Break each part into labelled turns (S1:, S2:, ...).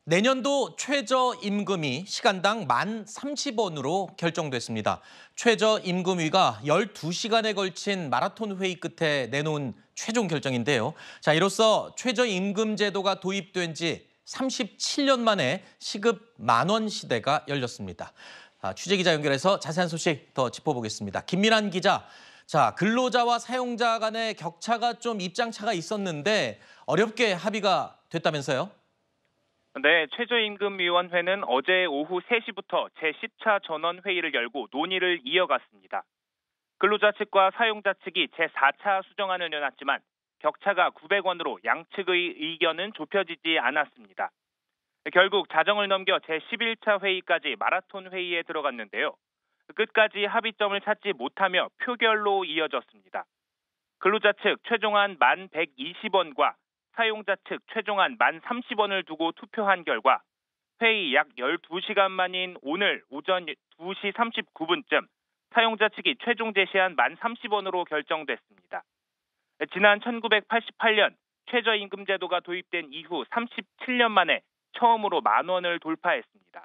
S1: 내년도 최저임금이 시간당 1,030원으로 결정됐습니다. 최저임금위가 12시간에 걸친 마라톤 회의 끝에 내놓은 최종 결정인데요. 자, 이로써 최저임금 제도가 도입된 지 37년 만에 시급 10,000원 시대가 열렸습니다. 취재기자 연결해서 자세한 소식 더 짚어보겠습니다. 김민환 기자. 자, 근로자와 사용자 간의 격차가 좀 입장차가 있었는데 어렵게 합의가 됐다면서요?
S2: 네, 최저임금위원회는 어제 오후 3시부터 제10차 전원 회의를 열고 논의를 이어갔습니다. 근로자 측과 사용자 측이 제4차 수정안을 내놨지만 격차가 900원으로 양측의 의견은 좁혀지지 않았습니다. 결국 자정을 넘겨 제11차 회의까지 마라톤 회의에 들어갔는데요. 끝까지 합의점을 찾지 못하며 표결로 이어졌습니다. 근로자 측 최종안 1,120원과 사용자 측 최종안 1,030원을 두고 투표한 결과 회의 약 12시간 만인 오늘 오전 2시 39분쯤 사용자 측이 최종 제시한 1,030원으로 결정됐습니다. 지난 1988년 최저임금 제도가 도입된 이후 37년 만에 처음으로 10,000원을 돌파했습니다.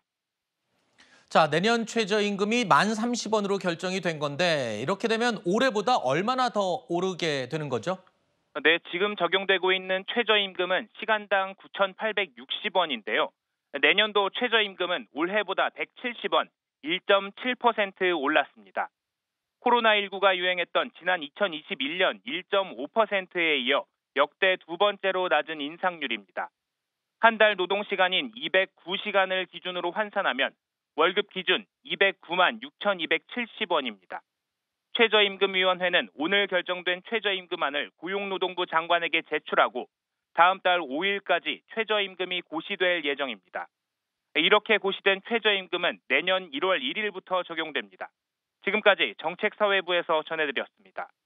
S1: 자, 내년 최저임금이 1,030원으로 결정이 된 건데 이렇게 되면 올해보다 얼마나 더 오르게 되는 거죠?
S2: 네, 지금 적용되고 있는 최저임금은 시간당 9,860원인데요. 내년도 최저임금은 올해보다 170원, 1.7% 올랐습니다. 코로나19가 유행했던 지난 2021년 1.5%에 이어 역대 두 번째로 낮은 인상률입니다. 한 달 노동시간인 209시간을 기준으로 환산하면 월급 기준 209만 6,270원입니다. 최저임금위원회는 오늘 결정된 최저임금안을 고용노동부 장관에게 제출하고 다음 달 5일까지 최저임금이 고시될 예정입니다. 이렇게 고시된 최저임금은 내년 1월 1일부터 적용됩니다. 지금까지 정책사회부에서 전해드렸습니다.